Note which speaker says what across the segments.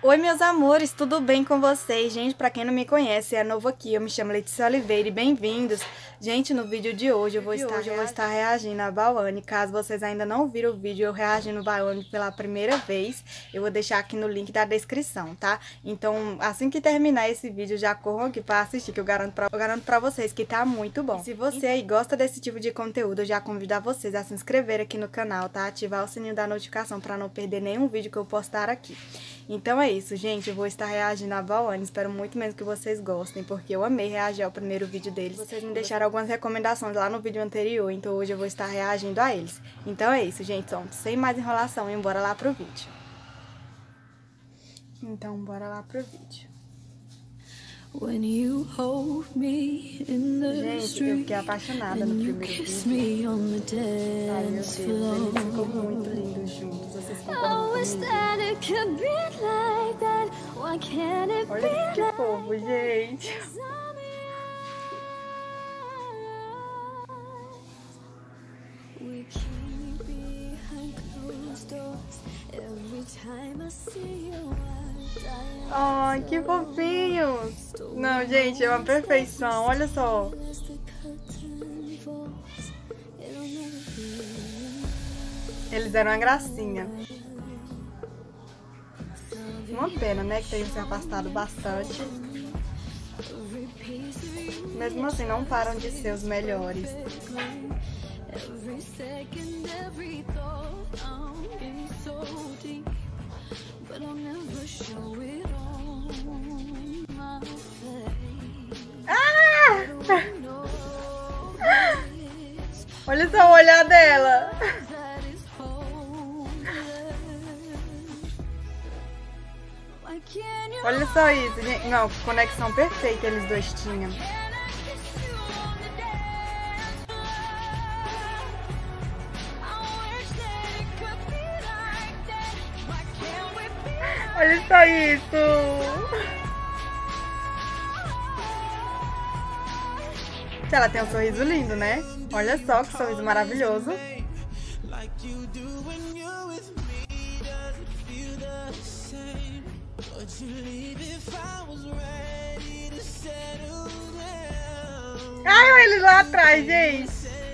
Speaker 1: Oi, meus amores, tudo bem com vocês? Gente, pra quem não me conhece, é novo aqui, eu me chamo Letícia Oliveira e bem-vindos. Gente, no vídeo de hoje eu vou estar reagindo a Bauane. Caso vocês ainda não viram o vídeo, eu reagindo a Bauane pela primeira vez, eu vou deixar aqui no link da descrição, tá? Então, assim que terminar esse vídeo, já corram aqui pra assistir, que eu garanto pra vocês que tá muito bom. E se você aí gosta desse tipo de conteúdo, eu já convido a vocês a se inscrever aqui no canal, tá? Ativar o sininho da notificação pra não perder nenhum vídeo que eu postar aqui. Então é isso, gente, eu vou estar reagindo a Bauane, espero muito mesmo que vocês gostem, porque eu amei reagir ao primeiro vídeo deles. Vocês me deixaram algumas recomendações lá no vídeo anterior, então hoje eu vou estar reagindo a eles. Então é isso, gente, sem mais enrolação, bora lá pro vídeo. Então, bora lá pro vídeo. Gente, eu fiquei apaixonada no primeiro vídeo. Ai, meu Deus, eles ficam muito lindos juntos. Vocês concordam comigo? Olha que fofo, gente. Ai, que fofinhos! Não, gente, é uma perfeição, olha só. Eles eram uma gracinha. Uma pena, né, que tenham se afastado bastante. Mesmo assim, não param de ser os melhores. Ah! Olha só o olhar dela. Olha só isso, gente. Não, conexão perfeita eles dois tinham. Olha só isso. Ela tem um sorriso lindo, né? Olha só que sorriso maravilhoso. Ai, olha ele lá atrás, gente.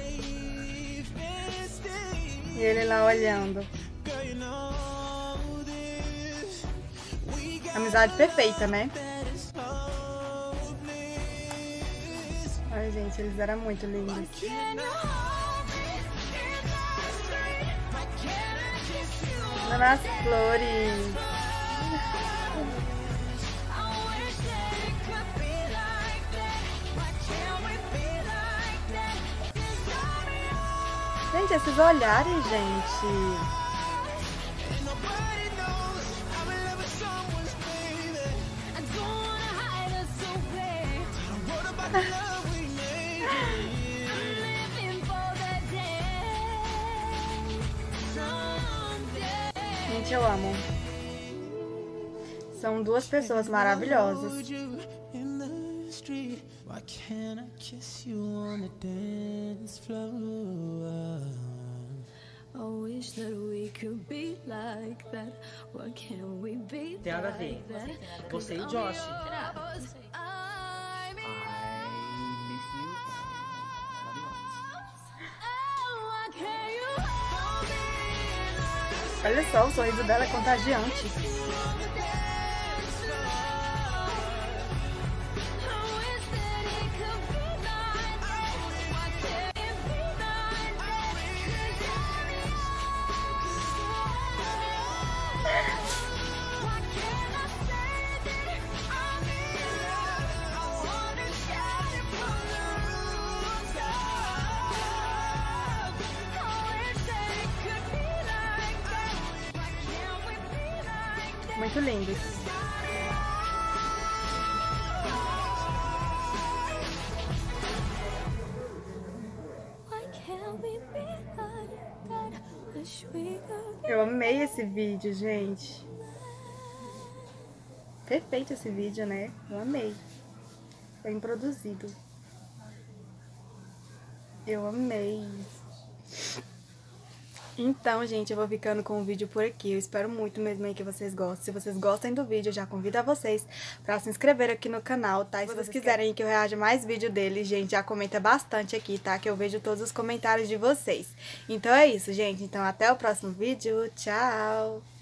Speaker 1: E ele lá olhando. Amizade perfeita, né? Ai, gente, eles eram muito lindos. Nas flores. Gente, esses olhares, gente. Gente, eu amo. São duas pessoas maravilhosas.
Speaker 2: Tem nada a ver. Você e o Josh.
Speaker 1: Olha só, o sorriso dela é contagiante. Muito lindos. Eu amei esse vídeo, gente. Perfeito esse vídeo, né? Eu amei. Bem produzido. Eu amei. Então, gente, eu vou ficando com o vídeo por aqui. Eu espero muito mesmo aí que vocês gostem. Se vocês gostem do vídeo, eu já convido a vocês pra se inscrever aqui no canal, tá? E se vocês quiserem que eu reaja mais vídeo dele, gente, já comenta bastante aqui, tá? Que eu vejo todos os comentários de vocês. Então é isso, gente. Então até o próximo vídeo. Tchau!